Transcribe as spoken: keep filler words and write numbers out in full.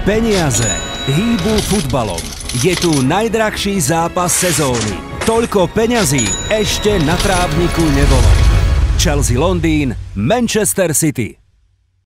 Peniaze hýbu futbalom. Je tu najdrahší zápas sezóny. Toľko peňazí ešte na trávniku nebolo. Chelsea Londýn, Manchester City.